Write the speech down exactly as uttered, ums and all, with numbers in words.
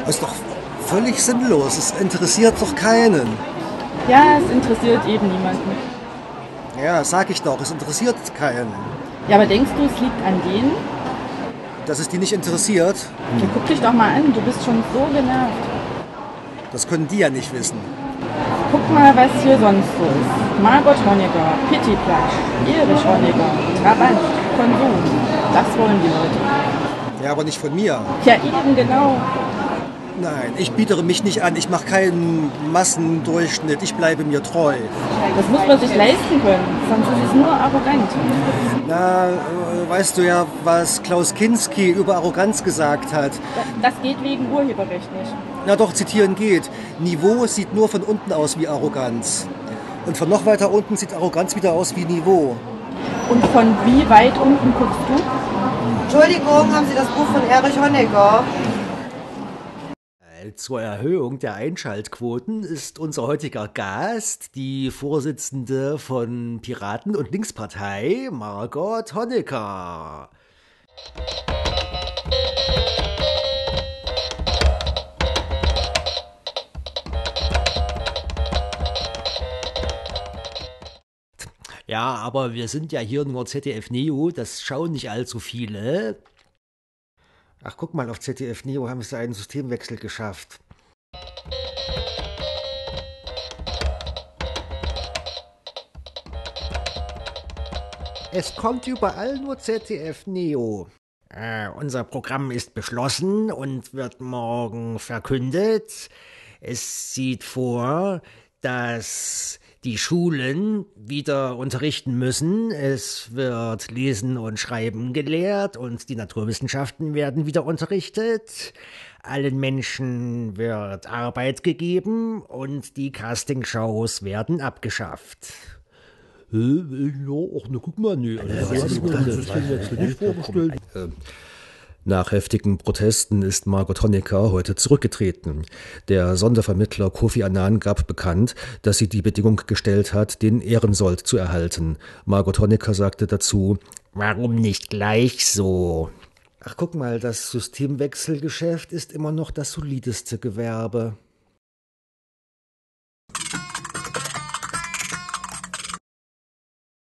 Ist doch völlig sinnlos. Es interessiert doch keinen. Ja, es interessiert eben niemanden. Ja, sag ich doch, es interessiert keinen. Ja, aber denkst du, es liegt an denen? Dass es die nicht interessiert? Ja, guck dich doch mal an, du bist schon so genervt. Das können die ja nicht wissen. Guck mal, was hier sonst so ist. Margot Honecker, Pittiplatsch, Erich Honecker, Trabant, Konsum. Das wollen die Leute. Ja, aber nicht von mir. Ja, eben genau. Nein, ich bietere mich nicht an. Ich mache keinen Massendurchschnitt. Ich bleibe mir treu. Das muss man sich leisten können, sonst ist es nur arrogant. Na, äh, weißt du ja, was Klaus Kinski über Arroganz gesagt hat. Das geht wegen Urheberrecht nicht. Na doch, zitieren geht. Niveau sieht nur von unten aus wie Arroganz. Und von noch weiter unten sieht Arroganz wieder aus wie Niveau. Und von wie weit unten guckst du? Entschuldigung, haben Sie das Buch von Erich Honecker? Zur Erhöhung der Einschaltquoten ist unser heutiger Gast die Vorsitzende von Piraten- und Linkspartei, Margot Honecker. Ja, aber wir sind ja hier nur Z D F Neo, das schauen nicht allzu viele. Ach, guck mal, auf Z D F Neo haben sie einen Systemwechsel geschafft. Es kommt überall nur Z D F Neo. Äh, unser Programm ist beschlossen und wird morgen verkündet. Es sieht vor, dass die Schulen wieder unterrichten müssen. Es wird Lesen und Schreiben gelehrt und die Naturwissenschaften werden wieder unterrichtet. Allen Menschen wird Arbeit gegeben und die Castingshows werden abgeschafft. Äh, ja, ach, ne, guck mal, ne. Also, was ist das? Das hast du nicht vorgestellt. Äh, Nach heftigen Protesten ist Margot Honecker heute zurückgetreten. Der Sondervermittler Kofi Annan gab bekannt, dass sie die Bedingung gestellt hat, den Ehrensold zu erhalten. Margot Honecker sagte dazu: Warum nicht gleich so? Ach, guck mal, das Systemwechselgeschäft ist immer noch das solideste Gewerbe.